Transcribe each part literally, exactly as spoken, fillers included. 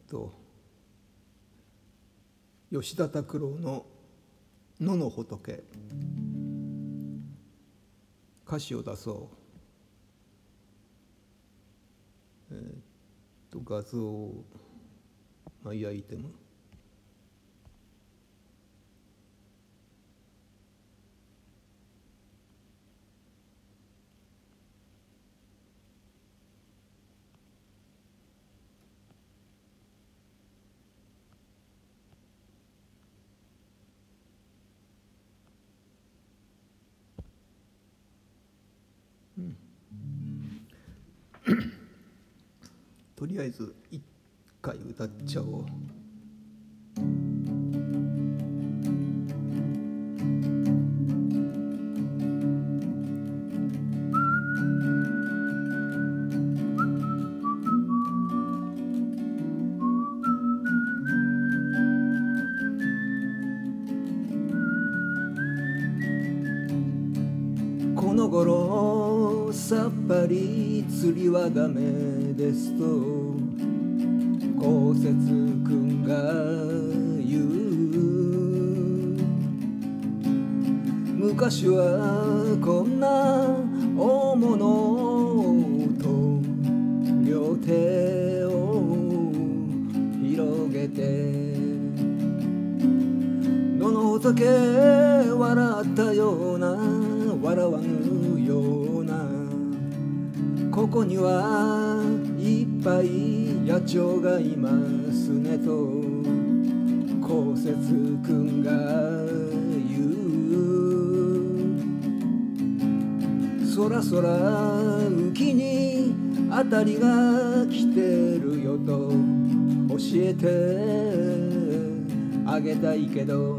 と吉田拓郎の「野の仏」歌詞を出そう。えー、っと画像マイアイテムとりあえず一回歌っちゃおう。この頃さっぱり釣りはダメですとこうせつくんが言う。昔はこんな大物と両手を広げて野の仏笑ったような笑わぬようなここにはいっぱい野鳥がいますねとこうせつくんが言う。そらそら浮きにあたりが来てるよと教えてあげたいけど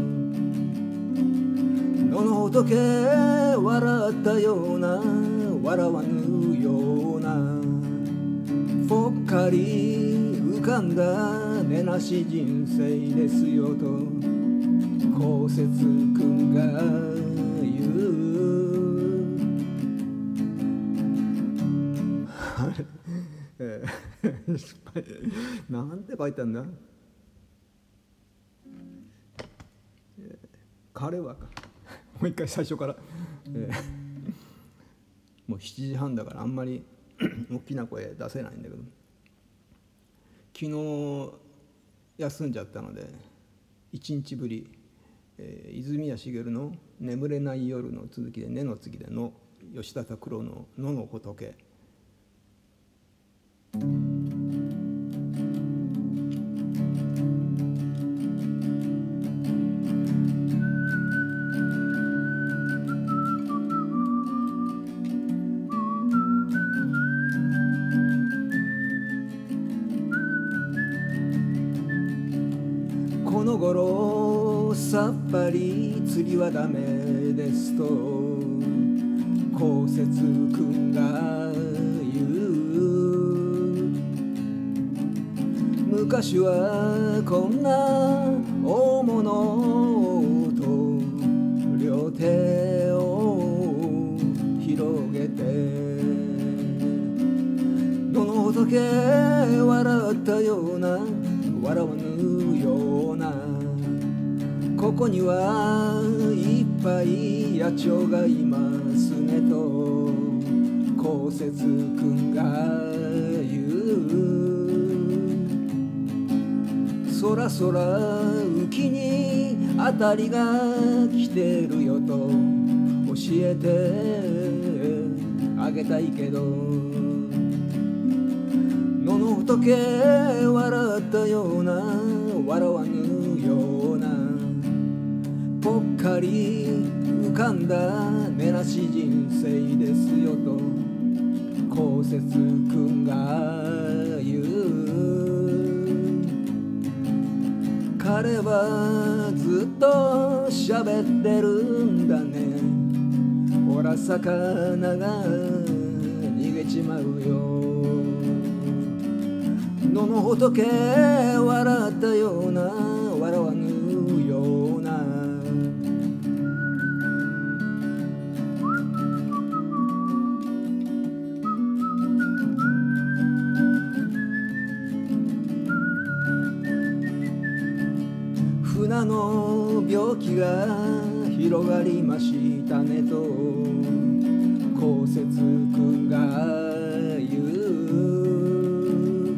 野の仏笑ったような笑わぬようなぽっかり浮かんだ根なし人生ですよとこうせつくんが言う。あれ、えー、なんて書いてあるんだ。彼はかもう一回最初から、えー、もうしちじはんだからあんまり大きな声出せないんだけど昨日休んじゃったので一日ぶり、えー、泉谷しげるの「眠れない夜」の続きで「根」の次で「の」吉田拓郎の「野の仏」この頃さっぱり釣りはダメですとこうせつくんが言う。昔はこんな大物と両手を広げて野の仏笑ったような笑わぬようなここにはいっぱい野鳥がいますねとこうせつくんが言う。そらそら浮きにあたりが来てるよと教えてあげたいけど野の仏笑ったような笑わぬようなぽっかり浮かんだ根なし人生ですよとこうせつくんが言う。彼はずっと喋ってるんだねほら魚が逃げちまうよ野の仏笑ったような笑わぬような船の病気が広がりましたねとこうせつくんが言う。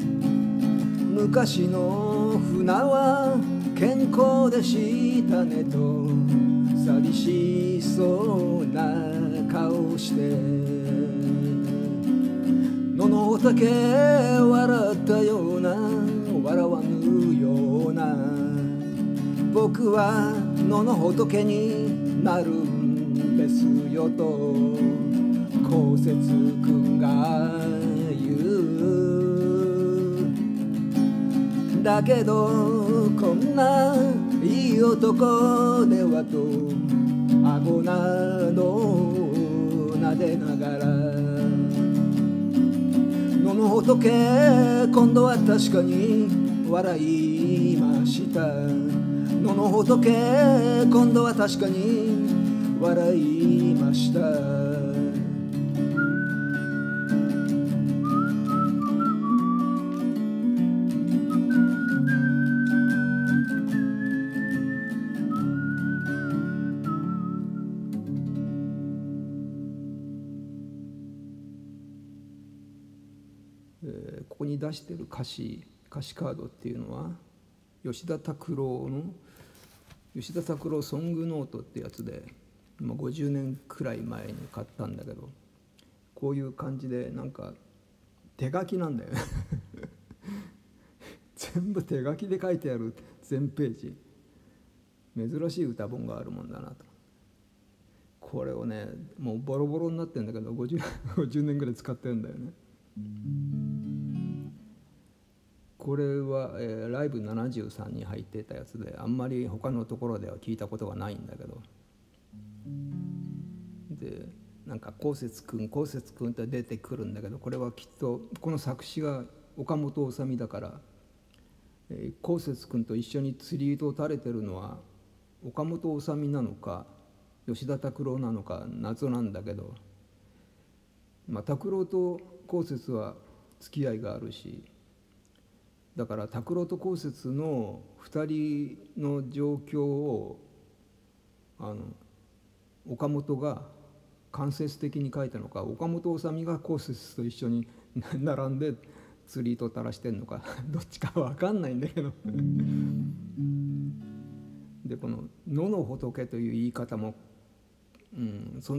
昔の船は健康でしたねと寂しそうな顔して野の畑笑ったような笑わぬような僕は野の仏になるんですよとこうせつくんが言う。だけどこんないい男ではと顎など撫でながら野の仏今度は確かに笑いました。野の仏今度は確かに笑いました。えー、ここに出してる歌詞歌詞カードっていうのは吉田拓郎の吉田拓郎ソングノートってやつで今ごじゅうねんくらい前に買ったんだけどこういう感じでなんか手書きなんだよね全部手書きで書いてある全ページ。珍しい歌本があるもんだなと。これをねもうボロボロになってるんだけど ごじゅう, ごじゅうねんぐらい使ってるんだよね。これは、えー、ライブななじゅうさんに入っていたやつであんまり他のところでは聞いたことがないんだけどでなんかこうせつくんこうせつくんって出てくるんだけどこれはきっとこの作詞が岡本治だからこうせつくんと一緒に釣り糸を垂れてるのは岡本治なのか吉田拓郎なのか謎なんだけど、まあ、拓郎とこうせつは付き合いがあるしだから拓郎とこうせつのふたりの状況をあの岡本が間接的に書いたのか岡本治がこうせつと一緒に並んで釣り糸垂らしてんのかどっちか分かんないんだけどでこの「野の仏」という言い方も、うん、その